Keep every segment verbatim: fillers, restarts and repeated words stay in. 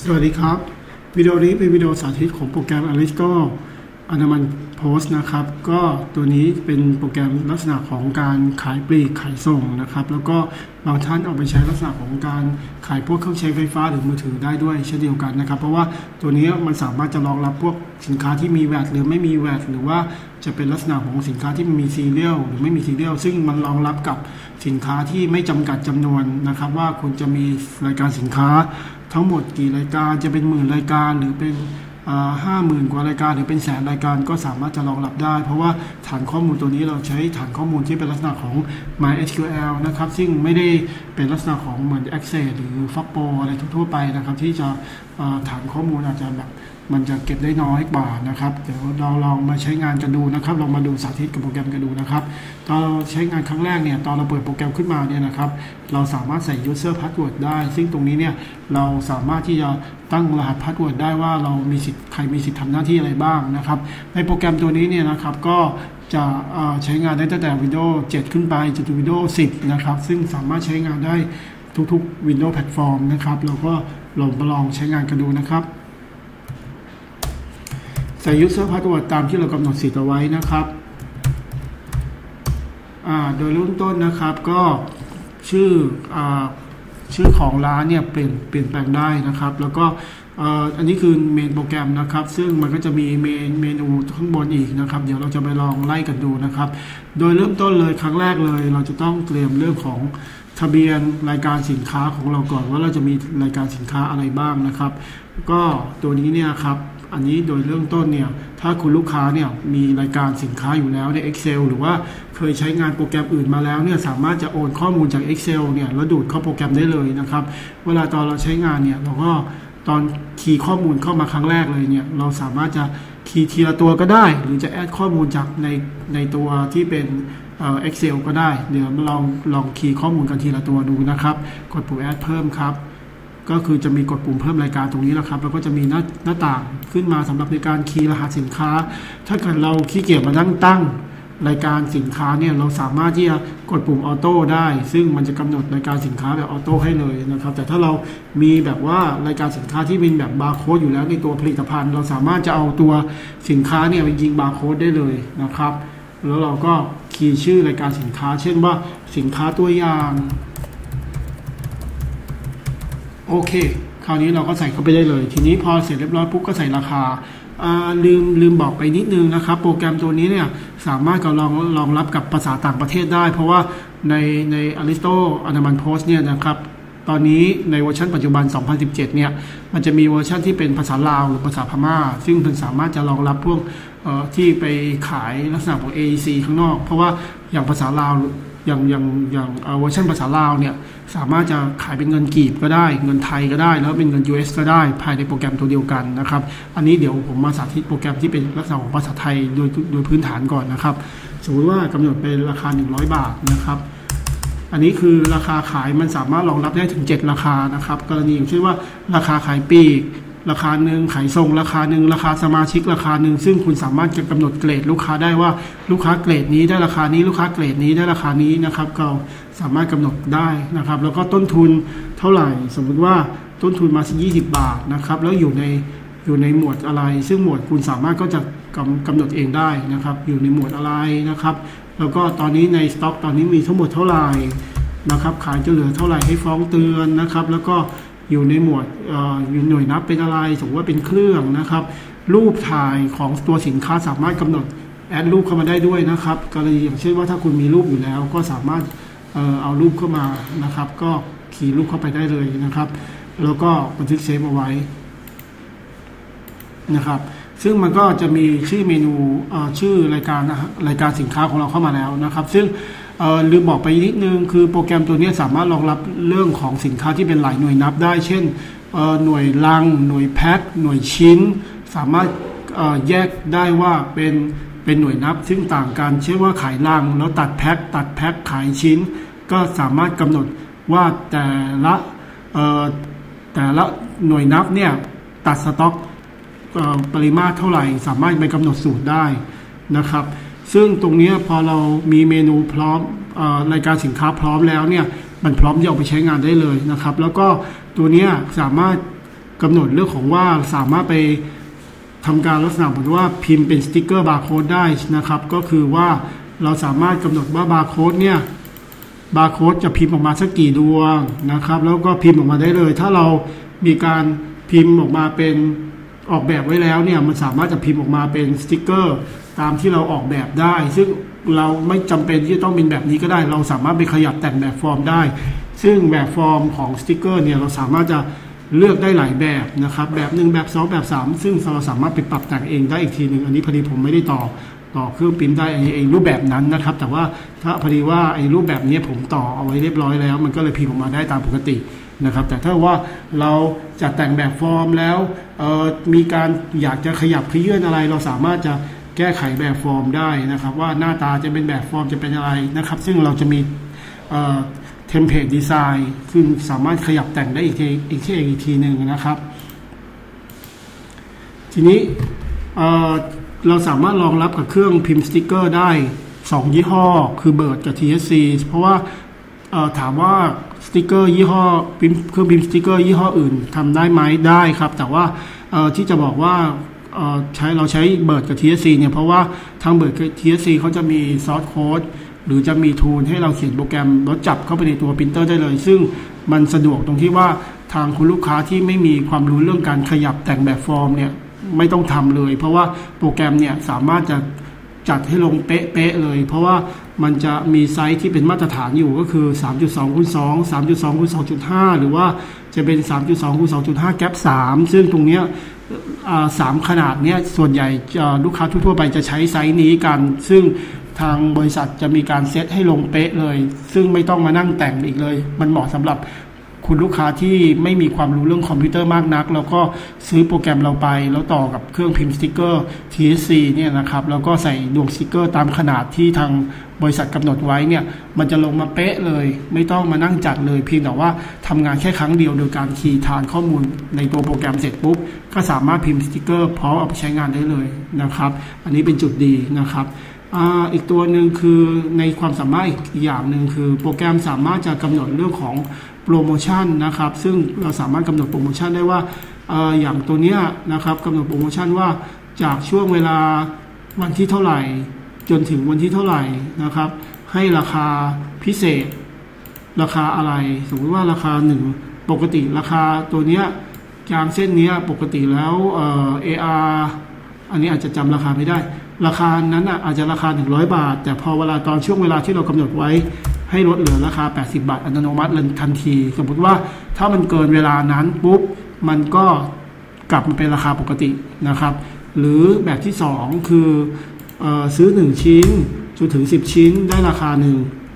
สวัสดีครับวิดีโอนี้เป็นวิดีโอสาธิตของโปรแกรม Aristo Anaman Post นะครับก็ตัวนี้เป็นโปรแกรมลักษณะของการขายปลีกขายส่งนะครับแล้วก็บางท่านเอาไปใช้ลักษณะของการขายพวกเครื่องใช้ไฟฟ้าหรือมือถือได้ด้วยเช่นเดียวกันนะครับเพราะว่าตัวนี้มันสามารถจะรองรับพวกสินค้าที่มี แวต หรือไม่มี แวต หรือว่าจะเป็นลักษณะของสินค้าที่มีซีเรียลหรือไม่มีซีเรียลซึ่งมันรองรับกับสินค้าที่ไม่จำกัดจำนวนนะครับว่าคุณจะมีรายการสินค้าทั้งหมดกี่รายการจะเป็นหมื่นรายการหรือเป็นห้าหมื่นกว่ารายการหรือเป็นแสนรายการก็สามารถจะรองรับได้เพราะว่าฐานข้อมูลตัวนี้เราใช้ฐานข้อมูลที่เป็นลักษณะของ MySQL นะครับซึ่งไม่ได้เป็นลักษณะของเหมือน Access หรือ แฟ เอ ซี อะไรทั่วไปนะครับที่จะฐานข้อมูลอาจจะแบบมันจะเก็บได้น้อยกว่านะครับเดี๋ยวเราลองมาใช้งานกันดูนะครับลองมาดูสาธิตกับโปรแกรมกันดูนะครับตอนเราใช้งานครั้งแรกเนี่ยตอนเราเปิดโปรแกรมขึ้นมาเนี่ยนะครับเราสามารถใส่ user password ได้ซึ่งตรงนี้เนี่ยเราสามารถที่จะตั้งรหัส password ได้ว่าเรามีสิทธิ์ใครมีสิทธิ์ทำหน้าที่อะไรบ้างนะครับในโปรแกรมตัวนี้เนี่ยนะครับก็จะใช้งานได้ตั้งแต่ Windows เจ็ด ขึ้นไปจนถึง Windows สิบนะครับซึ่งสามารถใช้งานได้ทุกๆ Windows Platform นะครับเราก็ลองมาลองใช้งานกันดูนะครับใส่ user password ตามที่เรากำหนดสิทธิ์เอาไว้นะครับโดยเริ่มต้นนะครับก็ชื่ออชื่อของร้านเนี่ยเปลี่ยนเปลี่ยนแปลงได้นะครับแล้วก็อันนี้คือเมนโปรแกรมนะครับซึ่งมันก็จะมีเมนเมนูข้างบนอีกนะครับเดี๋ยวเราจะไปลองไล่กันดูนะครับโดยเริ่มต้นเลยครั้งแรกเลยเราจะต้องเตรียมเรื่องของทะเบียนรายการสินค้าของเราก่อนว่าเราจะมีรายการสินค้าอะไรบ้างนะครับก็ตัวนี้เนี่ยครับอันนี้โดยเรื่องต้นเนี่ยถ้าคุณลูกค้าเนี่ยมีรายการสินค้าอยู่แล้วใน Excel หรือว่าเคยใช้งานโปรแกรมอื่นมาแล้วเนี่ยสามารถจะโอนข้อมูลจาก Excel เนี่ยแล้วดูดเข้าโปรแกรมได้เลยนะครับเวลาตอนเราใช้งานเนี่ยเราก็ตอนคีย์ข้อมูลเข้ามาครั้งแรกเลยเนี่ยเราสามารถจะคีย์ทีละตัวก็ได้หรือจะแอดข้อมูลจากในในตัวที่เป็นเอ่อ Excel ก็ได้เดี๋ยวมาลองลองคีย์ข้อมูลกันทีละตัวดูนะครับกดปุ่มแอดเพิ่มครับก็คือจะมีกดปุ่มเพิ่มรายการตรงนี้แล้วครับแล้วก็จะมีหน้าหน้าต่างขึ้นมาสำหรับในการคีย์รหัสสินค้าถ้าเกิดเราขี้เกียจมานั่งตั้งรายการสินค้าเนี่ยเราสามารถที่จะกดปุ่มออโต้ได้ซึ่งมันจะกำหนดรายการสินค้าแบบออโต้ให้เลยนะครับแต่ถ้าเรามีแบบว่ารายการสินค้าที่เป็นแบบบาร์โค้ดอยู่แล้วในตัวผลิตภัณฑ์เราสามารถจะเอาตัวสินค้าเนี่ยไปยิงบาร์โค้ดได้เลยนะครับแล้วเราก็คีย์ชื่อรายการสินค้าเช่นว่าสินค้าตัวอย่างโอเคคราวนี้เราก็ใส่เข้าไปได้เลยทีนี้พอเสร็จเรียบร้อยปุ๊บก็ใส่ราคาลืมลืมบอกไปนิดนึงนะครับโปรแกรมตัวนี้เนี่ยสามารถก็รองรองรับกับภาษาต่างประเทศได้เพราะว่าในใน Aristo Anaman Post เนี่ยนะครับตอนนี้ในเวอร์ชันปัจจุบันสองพันสิบเจ็ดเนี่ยมันจะมีเวอร์ชันที่เป็นภาษาลาวหรือภาษาพม่าซึ่งมันสามารถจะรองรับพวกที่ไปขายลักษณะของ เอ อี ซี ข้างนอกเพราะว่าอย่างภาษาลาวอย่างอย่างอย่างเวอร์ชันภาษาลาวเนี่ยสามารถจะขายเป็นเงินกีบก็ได้เงินไทยก็ได้แล้วเป็นเงิน ยู เอส ก็ได้ภายในโปรแกรมตัวเดียวกันนะครับอันนี้เดี๋ยวผมมาสาธิตโปรแกรมที่เป็นลักษณะของภาษาไทยโดยโดยพื้นฐานก่อนนะครับสมมติว่ากำหนดเป็นราคาหนึ่งร้อยบาทนะครับอันนี้คือราคาขายมันสามารถรองรับได้ถึงเจ็ดราคานะครับกรณีอย่างเช่นว่าราคาขายปลีกราคาหนึ่งขายส่งราคาหนึ่งราคาสมาชิกราคาหนึ่งซึ่งคุณสามารถจะกำหนดเกรดลูกค้าได้ว่าลูกค้าเกรดนี้ได้ราคานี้ลูกค้าเกรดนี้ได้ราคานี้นะครับก็สามารถกำหนดได้นะครับแล้วก็ต้นทุนเท่าไหร่สมมุติว่าต้นทุนมาสักยี่สิบบาทนะครับแล้วอยู่ในอยู่ในหมวดอะไรซึ่งหมวดคุณสามารถก็จะกำกำหนดเองได้นะครับอยู่ในหมวดอะไรนะครับแล้วก็ตอนนี้ในสต็อกตอนนี้มีทั้งหมดเท่าไหร่นะครับขายจะเหลือเท่าไหร่ให้ฟ้องเตือนนะครับแล้วก็อยู่ในหมวดอยู่หน่วยนับเป็นอะไรสมมติว่าเป็นเครื่องนะครับรูปถ่ายของตัวสินค้าสามารถกำหนดแอดรูปเข้ามาได้ด้วยนะครับกรณีอย่างเช่นว่าถ้าคุณมีรูปอยู่แล้วก็สามารถเอ่อเอารูปเข้ามานะครับก็คีย์รูปเข้าไปได้เลยนะครับแล้วก็บันทึกเซฟเอาไว้นะครับซึ่งมันก็จะมีชื่อเมนูชื่อรายการรายการสินค้าของเราเข้ามาแล้วนะครับซึ่งลืมบอกไปนิดนึงคือโปรแกรมตัวนี้สามารถรองรับเรื่องของสินค้าที่เป็นหลายหน่วยนับได้เช่นหน่วยลังหน่วยแพ็คหน่วยชิ้นสามารถแยกได้ว่าเป็นเป็นหน่วยนับซึ่งต่างกันเช่นว่าขายลังแล้วตัดแพ็คตัดแพ็คขายชิ้นก็สามารถกำหนดว่าแต่ละแต่ละหน่วยนับเนี่ยตัดสต็อกปริมาตรเท่าไหร่สามารถไปกำหนดสูตรได้นะครับซึ่งตรงนี้พอเรามีเมนูพร้อมรายการสินค้าพร้อมแล้วเนี่ยมันพร้อมที่จะเอาไปใช้งานได้เลยนะครับแล้วก็ตัวนี้สามารถกำหนดเรื่องของว่าสามารถไปทำการลักษณะเหมือนว่าพิมพ์เป็นสติ๊กเกอร์บาร์โค้ดได้นะครับก็คือว่าเราสามารถกำหนดว่าบาร์โค้ดเนี่ยบาร์โค้ดจะพิมพ์ออกมาสักกี่ดวงนะครับแล้วก็พิมพ์ออกมาได้เลยถ้าเรามีการพิมพ์ออกมาเป็นออกแบบไว้แล้วเนี่ยมันสามารถจะพิมพ์ออกมาเป็นสติ๊กเกอร์ตามที่เราออกแบบได้ซึ่งเราไม่จำเป็นที่จะต้องเป็นแบบนี้ก็ได้เราสามารถไปขยับแต่งแบบฟอร์มได้ซึ่งแบบฟอร์มของสติ๊กเกอร์เนี่ยเราสามารถจะเลือกได้หลายแบบนะครับแบบหนึ่งแบบสองแบบสามซึ่งเราสามารถไปปรับแต่งเองได้อีกทีหนึ่งอันนี้พอดีผมไม่ได้ต่อต่อเครื่องพิมพ์ได้ไอ้รูปแบบนั้นนะครับแต่ว่าถ้าพอดีว่าไอ้รูปแบบนี้ผมต่อเอาไว้เรียบร้อยแล้วมันก็เลยพิมพ์ออกมาได้ตามปกตินะครับแต่ถ้าว่าเราจะแต่งแบบฟอร์มแล้วมีการอยากจะขยับขยื่นอะไรเราสามารถจะแก้ไขแบบฟอร์มได้นะครับว่าหน้าตาจะเป็นแบบฟอร์มจะเป็นอะไรนะครับซึ่งเราจะมีเทมเพลตดีไซน์ซึ่งสามารถขยับแต่งได้อีกทีอีกทีอีกทีหนึ่งนะครับทีนี้เราสามารถรองรับกับเครื่องพิมพ์สติ๊กเกอร์ได้สองยี่ห้อคือเบิร์ดกับ ที เอส ซี เพราะว่าถามว่าสติ๊กเกอร์ยี่ห้อเครื่องพิมพ์สติ๊กเกอร์ยี่ห้ออื่นทำได้ไหมได้ครับแต่ว่าที่จะบอกว่าใช้เราใช้เบิร์ดกับ ที เอส ซี เนี่ยเพราะว่าทางเบิร์ดกับ ที เอส ซี เขาจะมีซอสโค้ดหรือจะมีทูลให้เราเขียนโปรแกรมแล้วจับเข้าไปในตัวปรินเตอร์ได้เลยซึ่งมันสะดวกตรงที่ว่าทางคุณลูกค้าที่ไม่มีความรู้เรื่องการขยับแต่งแบบฟอร์มเนี่ยไม่ต้องทำเลยเพราะว่าโปรแกรมเนี่ยสามารถจะจัดให้ลงเป๊ะๆเลยเพราะว่ามันจะมีไซส์ที่เป็นมาตรฐานอยู่ก็คือ สามจุดสองคูณสอง สามจุดสองคูณสองจุดห้า หรือว่าจะเป็น สามจุดสองคูณสองจุดห้า แกปสามซึ่งตรงเนี้ยสามขนาดเนี้ยส่วนใหญ่ลูกค้าทั่วๆไปจะใช้ไซส์นี้กันซึ่งทางบริษัทจะมีการเซตให้ลงเป๊ะเลยซึ่งไม่ต้องมานั่งแต่งอีกเลยมันเหมาะสำหรับคุณลูกค้าที่ไม่มีความรู้เรื่องคอมพิวเตอร์มากนักแล้วก็ซื้อโปรแกรมเราไปแล้วต่อกับเครื่องพิมพ์สติ๊กเกอร์ ที เอส ซี เนี่ยนะครับแล้วก็ใส่ดวงสติ๊กเกอร์ตามขนาดที่ทางบริษัทกำหนดไว้เนี่ยมันจะลงมาเป๊ะเลยไม่ต้องมานั่งจัดเลยเพียงแต่ว่าทำงานแค่ครั้งเดียวโดยการคีย์ฐานข้อมูลในตัวโปรแกรมเสร็จปุ๊บก็สามารถพิมพ์สติ๊กเกอร์พร้อมเอาไปใช้งานได้เลยนะครับอันนี้เป็นจุดดีนะครับอ่าอีกตัวหนึ่งคือในความสามารถอีกอย่างหนึ่งคือโปรแกรมสามารถจะกำหนดเรื่องของโปรโมชั่นนะครับซึ่งเราสามารถกำหนดโปรโมชั่นได้ว่าเอ่ออย่างตัวเนี้ยนะครับกำหนดโปรโมชั่นว่าจากช่วงเวลาวันที่เท่าไหร่จนถึงวันที่เท่าไหร่นะครับให้ราคาพิเศษราคาอะไรสมมติว่าราคาหนึ่งปกติราคาตัวเนี้ยยางเส้นนี้ปกติแล้วเอ่อ เอ อาร์ อันนี้อาจจะจำราคาไม่ได้ราคานั้นอ่ะอาจจะราคาหนึ่งร้อยบาทแต่พอเวลาตอนช่วงเวลาที่เรากำหนดไว้ให้ลดเหลือราคาแปดสิบบาทอัตโนมัติเลยทันทีสมมติว่าถ้ามันเกินเวลานั้นปุ๊บมันก็กลับมาเป็นราคาปกตินะครับหรือแบบที่สองคือเอ่อซื้อหนึ่งชิ้นจนถึงสิบชิ้นได้ราคาหนึ่ง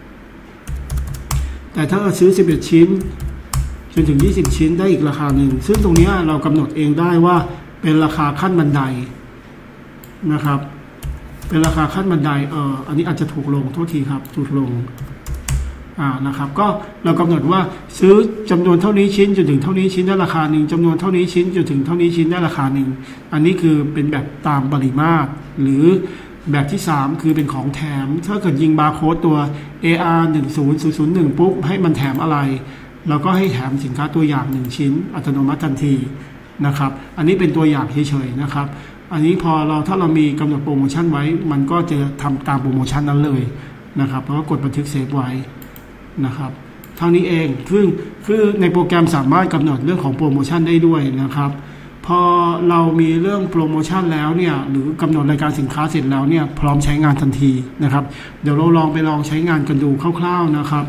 แต่ถ้าซื้อสิบเอ็ดชิ้นจนถึงยี่สิบชิ้นได้อีกราคาหนึ่งซึ่งตรงนี้เรากำหนดเองได้ว่าเป็นราคาขั้นบันไดนะครับเป็นราคาขั้นบันไดเอ่ออันนี้อาจจะถูกลงโทษทีครับถูกลงอ่านะครับก็เรากำหนดว่าซื้อจำนวนเท่านี้ชิ้นจนถึงเท่านี้ชิ้นได้ราคาหนึ่งจำนวนเท่านี้ชิ้นจนถึงเท่านี้ชิ้นได้ราคาหนึ่งอันนี้คือเป็นแบบตามปริมาตรหรือแบบที่สามคือเป็นของแถมถ้าเกิดยิงบาร์โค้ดตัว เอ อาร์ หนึ่ง ศูนย์ ศูนย์ ศูนย์ หนึ่ง ปุ๊บให้มันแถมอะไรเราก็ให้แถมสินค้าตัวอย่างหนึ่งชิ้นอัตโนมัติทันทีนะครับอันนี้เป็นตัวอย่างเฉยๆนะครับอันนี้พอเราถ้าเรามีกำหนดโปรโมชั่นไว้มันก็จะทำตามโปรโมชั่นนั้นเลยนะครับเพราะว่ากดบันทึกเซฟไว้นะครับเท่านี้เองซึ่งคือในโปรแกรมสามารถกำหนดเรื่องของโปรโมชั่นได้ด้วยนะครับพอเรามีเรื่องโปรโมชั่นแล้วเนี่ยหรือกำหนดรายการสินค้าเสร็จแล้วเนี่ยพร้อมใช้งานทันทีนะครับเดี๋ยวเราลองไปลองใช้งานกันดูคร่าวๆนะครับ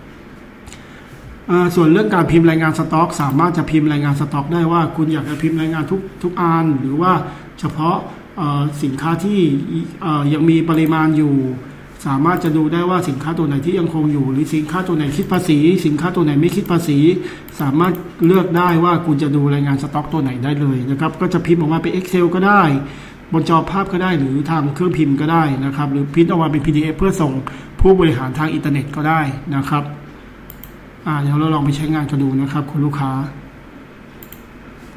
ส่วนเรื่องการพิมพ์รายงานสต็อกสามารถจะพิมพ์รายงานสต็อกได้ว่าคุณอยากจะพิมพ์รายงานทุกทุกอันหรือว่าเฉพาะสินค้าที่ยังมีปริมาณอยู่สามารถจะดูได้ว่าสินค้าตัวไหนที่ยังคงอยู่หรือสินค้าตัวไหนคิดภาษีสินค้าตัวไหนไม่คิดภาษีสามารถเลือกได้ว่าคุณจะดูรายงานสต็อกตัวไหนได้เลยนะครับก็จะพิมพ์ออกมาเป็น Excel ก็ได้บนจอภาพก็ได้หรือทางเครื่องพิมพ์ก็ได้นะครับหรือพิมพ์ออกมาเป็น พี ดี เอฟ เพื่อส่งผู้บริหารทางอินเทอร์เน็ตก็ได้นะครับอ่าเดี๋ยวเราลองไปใช้งานกันดูนะครับคุณลูกค้า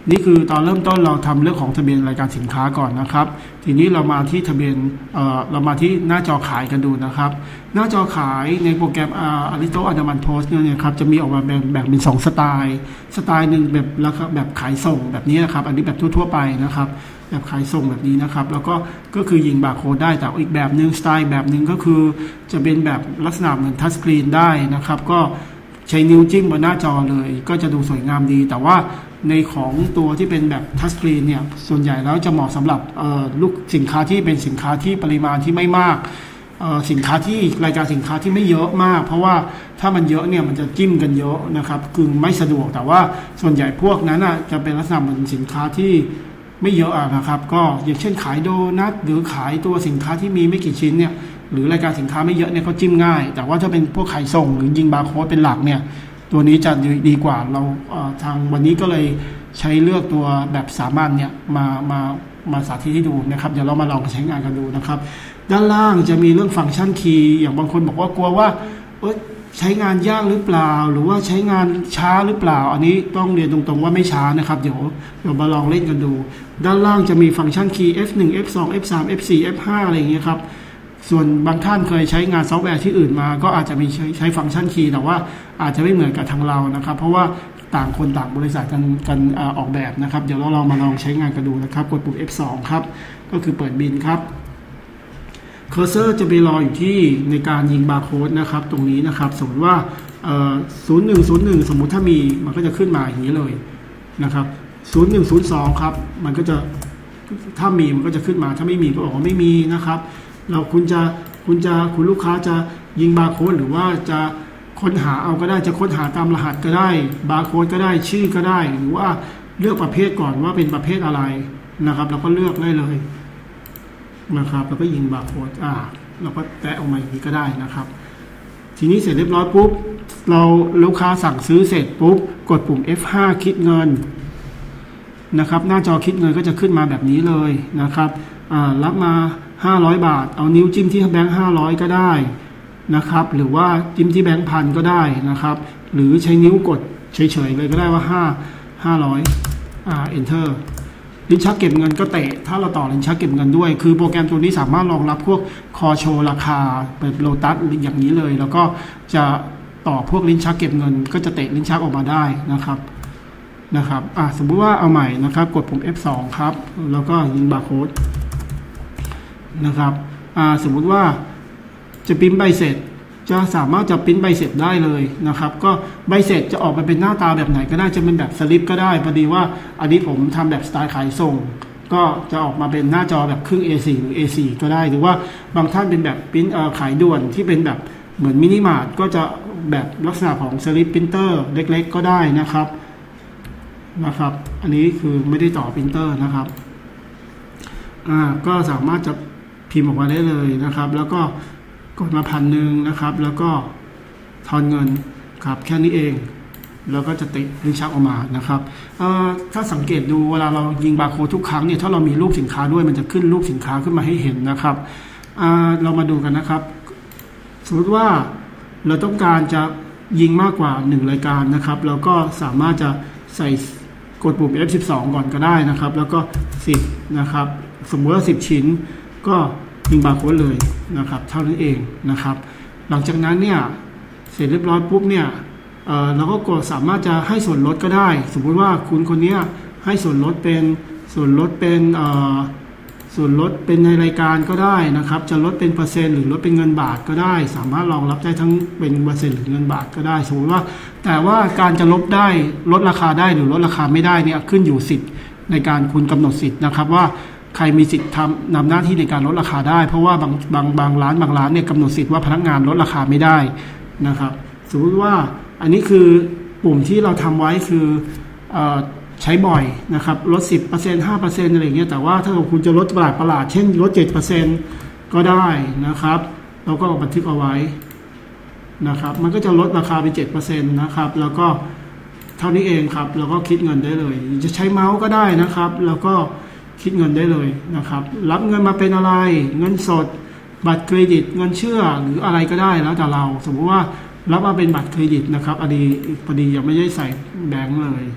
นี่คือตอนเริ่มต้นเราทำเรื่องของทะเบียนรายการสินค้าก่อนนะครับทีนี้เรามาที่ทะเบียนเอ่อเรามาที่หน้าจอขายกันดูนะครับหน้าจอขายในโปรแกรมอาริโตอันดามันโพสต์เนี่ยครับจะมีออกมาแบ่งแบ่งเป็นสองสไตล์สไตล์หนึ่งแบบราคาแบบขายส่งแบบนี้นะครับอันนี้แบบทั่วๆไปนะครับแบบขายส่งแบบนี้นะครับแล้วก็ก็คือยิงบาร์โค้ดได้แต่อีกแบบหนึ่งสไตล์แบบหนึ่งก็คือจะเป็นแบบลักษณะเหมือนทัชสกรีนได้นะครับก็ใช้นิ้วจิ้มบนหน้าจอเลยก็จะดูสวยงามดีแต่ว่าในของตัวที่เป็นแบบทัชสกรีนเนี่ยส่วนใหญ่แล้วจะเหมาะสำหรับลูกสินค้าที่เป็นสินค้าที่ปริมาณที่ไม่มากสินค้าที่รายการสินค้าที่ไม่เยอะมากเพราะว่าถ้ามันเยอะเนี่ยมันจะจิ้มกันเยอะนะครับคือไม่สะดวกแต่ว่าส่วนใหญ่พวกนั้นจะเป็นลักษณะเหมือนสินค้าที่ไม่เยอะนะครับก็อย่างเช่นขายโดนัทหรือขายตัวสินค้าที่มีไม่กี่ชิ้นเนี่ยหรือรายการสินค้าไม่เยอะเนี่ยก็จิ้มง่ายแต่ว่าถ้าเป็นพวกขายส่งหรือยิงบาร์โค้ดเป็นหลักเนี่ยตัวนี้จะดีกว่าเราทางวันนี้ก็เลยใช้เลือกตัวแบบสามัญเนี่ยมามามาสาธิตให้ดูนะครับเดี๋ยวเรามาลองใช้งานกันดูนะครับด้านล่างจะมีเรื่องฟังก์ชันคีย์อย่างบางคนบอกว่ากลัวว่าใช้งานยากหรือเปล่าหรือว่าใช้งานช้าหรือเปล่าอันนี้ต้องเรียนตรงๆว่าไม่ช้านะครับเดี๋ยวเดี๋ยวมาลองเล่นกันดูด้านล่างจะมีฟังก์ชันคีย์ เอฟ หนึ่ง เอฟ สอง เอฟ สาม เอฟ สี่ เอฟ ห้า อะไรอย่างเงี้ยครับส่วนบางท่านเคยใช้งานซอฟต์แวร์ที่อื่นมาก็อาจจะมีใช้ใช้ฟังก์ชันคีย์แต่ว่าอาจจะไม่เหมือนกับทางเรานะครับเพราะว่าต่างคนต่างบริษัทกันกันออกแบบนะครับเดี๋ยวเราลองมาลองใช้งานกันดูนะครับกดปุ่ม เอฟ สอง ครับก็คือเปิดบินครับเคอร์เซอร์จะไปรออยู่ที่ในการยิงบาร์โค้ดนะครับตรงนี้นะครับสมมติว่าศูนย์หนึ่งศูนย์หนึ่งสมมุติถ้ามีมันก็จะขึ้นมาอย่างนี้เลยนะครับศูนย์หนึ่งศูนย์สองครับมันก็จะถ้ามีมันก็จะขึ้นมาถ้าไม่มีก็บอกว่าไม่มีนะครับเราคุณจะคุณจะคุณลูกค้าจะยิงบาร์โค้ดหรือว่าจะค้นหาเอาก็ได้จะค้นหาตามรหัสก็ได้บาร์โค้ดก็ได้ชื่อก็ได้หรือว่าเลือกประเภทก่อนว่าเป็นประเภทอะไรนะครับเราก็เลือกได้เลยนะครับแล้วก็ยิงบาร์โค้ดอ่าเราก็แตะออกมาอย่างนี้ก็ได้นะครับทีนี้เสร็จเรียบร้อยปุ๊บเราลูกค้าสั่งซื้อเสร็จปุ๊บกดปุ่ม เอฟ ห้า คิดเงินนะครับหน้าจอคิดเงินก็จะขึ้นมาแบบนี้เลยนะครับอ่ารับมาห้าร้อยบาทเอานิ้วจิ้มที่แบงค์ห้าร้อยก็ได้นะครับหรือว่าจิ้มที่แบงค์พันก็ได้นะครับหรือใช้นิ้วกดเฉยๆเลยก็ได้ว่าห้า ห้าร้อยอ่า enter ลิ้นชักเก็บเงินก็เตะถ้าเราต่อลิ้นชักเก็บเงินด้วยคือโปรแกรมตัวนี้สามารถรองรับพวกคอโชว์ราคาแบบโลตัสอย่างนี้เลยแล้วก็จะต่อพวกลิ้นชักเก็บเงินก็จะเตะลิ้นชักออกมาได้นะครับนะครับอ่ะสมมุติว่าเอาใหม่นะครับกดปุ่ม เอฟ สอง ครับแล้วก็ยิงบาร์โค้ดนะครับอ่าสมมุติว่าจะพิมพ์ใบเสร็จจะสามารถจะพิมพ์ใบเสร็จได้เลยนะครับก็ใบเสร็จจะออกมาเป็นหน้าตาแบบไหนก็ได้จะเป็นแบบสลิปก็ได้พอดีว่าอันนี้ผมทำแบบสไตล์ขายส่งก็จะออกมาเป็นหน้าจอแบบครึ่ง เอ โฟร์ หรือ เอ โฟร์ ก็ได้หรือว่าบางท่านเป็นแบบพิมพ์ขายด่วนที่เป็นแบบเหมือนมินิมาร์ทก็จะแบบลักษณะของสลิปพิมพ์เตอร์เล็กๆก็ได้นะครับนะครับอันนี้คือไม่ได้ต่อพิมพ์เตอร์นะครับอ่าก็สามารถจะพิมพ์ออกมาได้เลยนะครับแล้วก็กดมาพันหนึ่งนะครับแล้วก็ทอนเงินครับแค่นี้เองแล้วก็จะติดลิ้นชักออกมานะครับถ้าสังเกตดูเวลาเรายิงบาร์โค้ดทุกครั้งเนี่ยถ้าเรามีรูปสินค้าด้วยมันจะขึ้นรูปสินค้าขึ้นมาให้เห็นนะครับเรามาดูกันนะครับสมมติว่าเราต้องการจะยิงมากกว่าหนึ่งรายการนะครับเราก็สามารถจะใส่กดปุ่ม เอฟ สิบสอง ก่อนก็ได้นะครับแล้วก็สิบนะครับสมมติว่าสิบชิ้นก็ยิงบาร์โค้ดเลยนะครับเท่านั้นเองนะครับหลังจากนั้นเนี่ยเสร็จเรียบร้อยปุ๊บเนี่ยเอ่อเราก็กดสามารถจะให้ส่วนลดก็ได้สมมุติว่าคุณคนนี้ให้ส่วนลดเป็นส่วนลดเป็นเอ่อส่วนลดเป็นในรายการก็ได้นะครับจะลดเป็นเปอร์เซ็นต์หรือลดเป็นเงินบาทก็ได้สามารถรองรับได้ทั้งเป็นเปอร์เซ็นต์หรือเงินบาทก็ได้สมมติว่าแต่ว่าการจะลดได้ลดราคาได้หรือลดราคาไม่ได้เนี่ยขึ้นอยู่สิทธิ์ในการคุณกำหนดสิทธิ์นะครับว่าใครมีสิทธิ์ทำนำหน้าที่ในการลดราคาได้เพราะว่าบางบางบางร้านบางร้านเนี่ยกำหนดสิทธิ์ว่าพนักงานลดราคาไม่ได้นะครับสมมติว่าอันนี้คือปุ่มที่เราทำไว้คือเอ่อใช้บ่อยนะครับลด สิบเปอร์เซ็นต์ ห้าเปอร์เซ็นต์ อะไรอย่างเงี้ยแต่ว่าถ้าคุณจะลดประหลาดประหลาดเช่นลด เจ็ดเปอร์เซ็นต์ ก็ได้นะครับเราก็บันทึกเอาไว้นะครับมันก็จะลดราคาไป เจ็ดเปอร์เซ็นต์ นะครับแล้วก็เท่านี้เองครับแล้วก็คิดเงินได้เลยจะใช้เมาส์ก็ได้นะครับแล้วก็คิดเงินได้เลยนะครับรับเงินมาเป็นอะไรเงินสดบัตรเครดิตเงินเชื่อหรืออะไรก็ได้แล้วแต่เราสมมติว่ารับมาเป็นบัตรเครดิตนะครับอดีพอดียังไม่ได้ใส่แบงค์เลย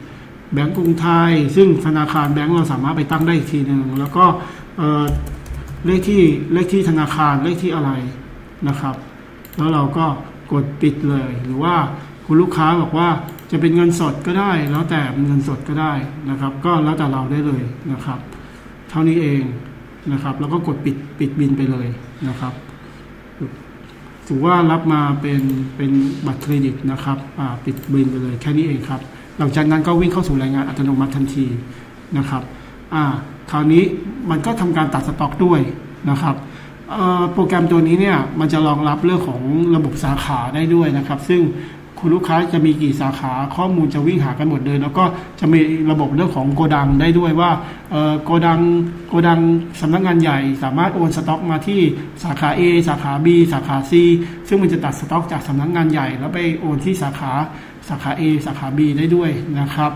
แบงก์กรุงไทยซึ่งธนาคารแบงก์เราสามารถไปตั้งได้อีกทีหนึ่งแล้วก็เลขที่เลขที่ธนาคารเลขที่อะไรนะครับแล้วเราก็กดปิดเลยหรือว่าคุณลูกค้าบอกว่าจะเป็นเงินสดก็ได้แล้วแต่เป็นเงินสดก็ได้นะครับก็แล้วแต่เราได้เลยนะครับเท่านี้เองนะครับแล้วก็กดปิดปิดบินไปเลยนะครับถือว่ารับมาเป็นเป็นบัตรเครดิตนะครับปิดบินไปเลยแค่นี้เองครับหลังจากนั้นก็วิ่งเข้าสู่รายงานอัตโนมัติทันทีนะครับอ่าคราวนี้มันก็ทำการตัดสต็อกด้วยนะครับโปรแกรมตัวนี้เนี่ยมันจะรองรับเรื่องของระบบสาขาได้ด้วยนะครับซึ่งคุณลูกค้าจะมีกี่สาขาข้อมูลจะวิ่งหากันหมดเลยแล้วก็จะมีระบบเรื่องของโกดังได้ด้วยว่าโกดังโกดังสำนักงานใหญ่สามารถโอนสต็อกมาที่สาขา A สาขา B สาขา C ซึ่งมันจะตัดสต็อกจากสำนักงานใหญ่แล้วไปโอนที่สาขาสาขา A สาขา B ได้ด้วยนะครับ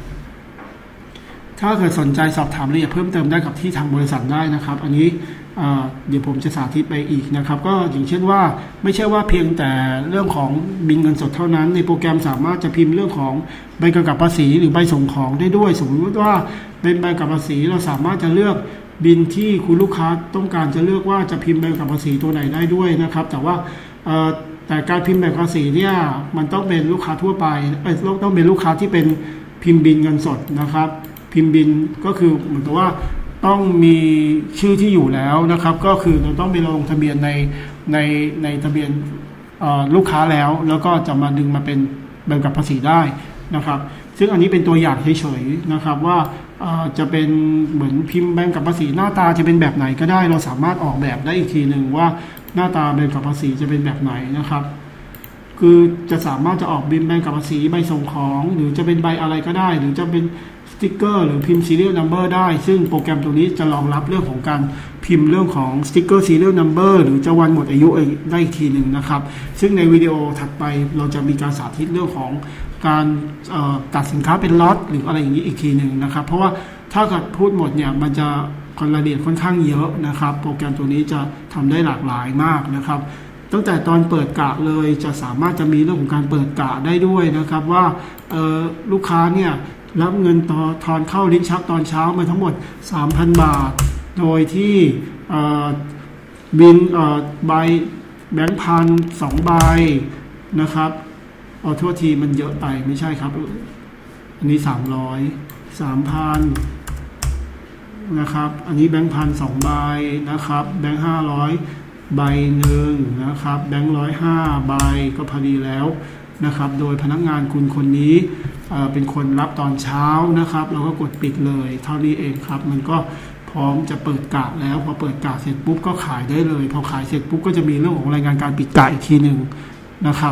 ถ้าเกิดสนใจสอบถามรายละเอียดเพิ่มเติมได้กับที่ทางบริษัทได้นะครับอันนี้เดี๋ยวผมจะสาธิตไปอีกนะครับก็อย่างเช่นว่าไม่ใช่ว่าเพียงแต่เรื่องของบินเงินสดเท่านั้นในโปรแกรมสามารถจะพิมพ์เรื่องของใบกำกับภาษีหรือใบส่งของได้ด้วยสมมติว่าเป็นใบกำกับภาษีเราสามารถจะเลือกบินที่คุณลูกค้าต้องการจะเลือกว่าจะพิมพ์ใบกำกับภาษีตัวไหนได้ด้วยนะครับแต่ว่าแต่การพิมพ์ใบกำกับภาษีเนี่ยมันต้องเป็นลูกค้าทั่วไปต้องเป็นลูกค้าที่เป็นพิมพ์บินเงินสดนะครับพิมพ์บินก็คือเหมือนกับว่าต้องมีชื่อที่อยู่แล้วนะครับก็คือเราต้องไปลงทะเบียนในในในทะเบียนลูกค้าแล้วแล้วก็จะมาดึงมาเป็นใบกำกับภาษีได้นะครับซึ่งอันนี้เป็นตัวอย่างเฉยๆนะครับว่าจะเป็นเหมือนพิมพ์ใบกำกับภาษีหน้าตาจะเป็นแบบไหนก็ได้เราสามารถออกแบบได้อีกทีหนึ่งว่าหน้าตาใบกำกับภาษีจะเป็นแบบไหนนะครับคือจะสามารถจะออกบินใบกำกับภาษีใบส่งของหรือจะเป็นใบอะไรก็ได้หรือจะเป็นสติ๊กเกอร์หรือพิมพ์ serial number ได้ซึ่งโปรแกรมตัวนี้จะรองรับเรื่องของการพิมพ์เรื่องของสติ๊กเกอร์ serial number หรือจะวันหมดอายุได้อีกทีหนึ่งนะครับซึ่งในวิดีโอถัดไปเราจะมีการสาธิตเรื่องของการตัดสินค้าเป็นล็อตหรืออะไรอย่างนี้อีกทีหนึ่งนะครับเพราะว่าถ้าเกิดพูดหมดเนี่ยมันจะรายละเอียดค่อนข้างเยอะนะครับโปรแกรมตัวนี้จะทำได้หลากหลายมากนะครับตั้งแต่ตอนเปิดกะเลยจะสามารถจะมีเรื่องของการเปิดกะได้ด้วยนะครับว่าลูกค้าเนี่ยรับเงินต่อทอนเข้าลิ้นชักตอนเช้ามาทั้งหมด สามพัน บาทโดยที่บินใบแบงค์พันสองใบนะครับเอาโทษทีมันเยอะไปไม่ใช่ครับอันนี้สามร้อย สามพันนะครับอันนี้แบงค์พันสองใบนะครับแบงค์ห้าร้อยใบหนึ่งนะครับแบงค์ร้อยห้าใบก็พอดีแล้วนะครับโดยพนักงานคุณคนนี้เป็นคนรับตอนเช้านะครับเราก็กดปิดเลยเท่านี้เองครับมันก็พร้อมจะเปิดกะแล้วพอเปิดกะเสร็จปุ๊บก็ขายได้เลยพอขายเสร็จปุ๊บก็จะมีเรื่องของรายงานการปิดกะอีกทีหนึ่งนะครับ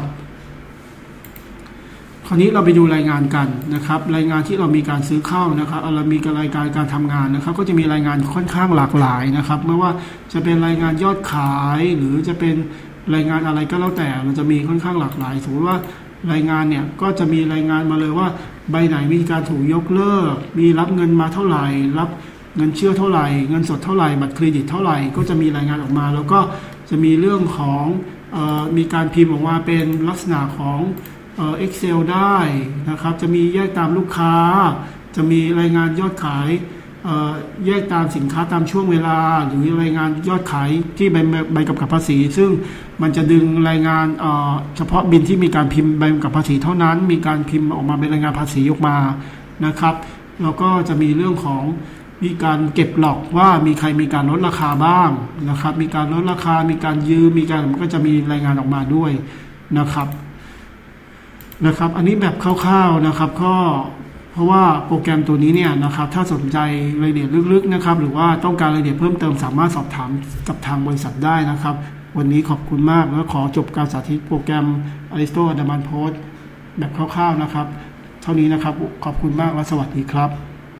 คราวนี้เราไปดูรายงานกันนะครับรายงานที่เรามีการซื้อเข้านะครับเรามีรายการการทำงานนะครับก็จะมีรายงานค่อนข้างหลากหลายนะครับไม่ว่าจะเป็นรายงานยอดขายหรือจะเป็นรายงานอะไรก็แล้วแต่เราจะมีค่อนข้างหลากหลายสมมติว่ารายงานเนี่ยก็จะมีรายงานมาเลยว่าใบไหนมีการถูกยกเลิกมีรับเงินมาเท่าไหร่รับเงินเชื่อเท่าไหร่เงินสดเท่าไหร่บัตรเครดิตเท่าไหร่ก็จะมีรายงานออกมาแล้วก็จะมีเรื่องของเอ่อมีการพิมพ์ออกมาเป็นลักษณะของเอ่อ Excel ได้นะครับจะมีแยกตามลูกค้าจะมีรายงานยอดขายแยกตามสินค้าตามช่วงเวลาหรือรายงานยอดขายที่ใบใบกำกับภาษีซึ่งมันจะดึงรายงานเฉพาะบินที่มีการพิมพ์ใบกำกับภาษีเท่านั้นมีการพิมพ์ออกมาเป็นรายงานภาษีออกมานะครับแล้วก็จะมีเรื่องของมีการเก็บหลอกว่ามีใครมีการลดราคาบ้างนะครับมีการลดราคามีการยืมมีการมันก็จะมีรายงานออกมาด้วยนะครับนะครับอันนี้แบบคร่าวๆนะครับก็เพราะว่าโปรแกรมตัวนี้เนี่ยนะครับถ้าสนใจรายละเอียดลึกๆนะครับหรือว่าต้องการรายละเอียดเพิ่มเติมสามารถสอบถามกับทางบริษัทได้นะครับวันนี้ขอบคุณมากแล้วขอจบการสาธิตโปรแกรม Aristo Andaman Post แบบคร่าวๆนะครับเท่านี้นะครับขอบคุณมากและสวัสดีครับ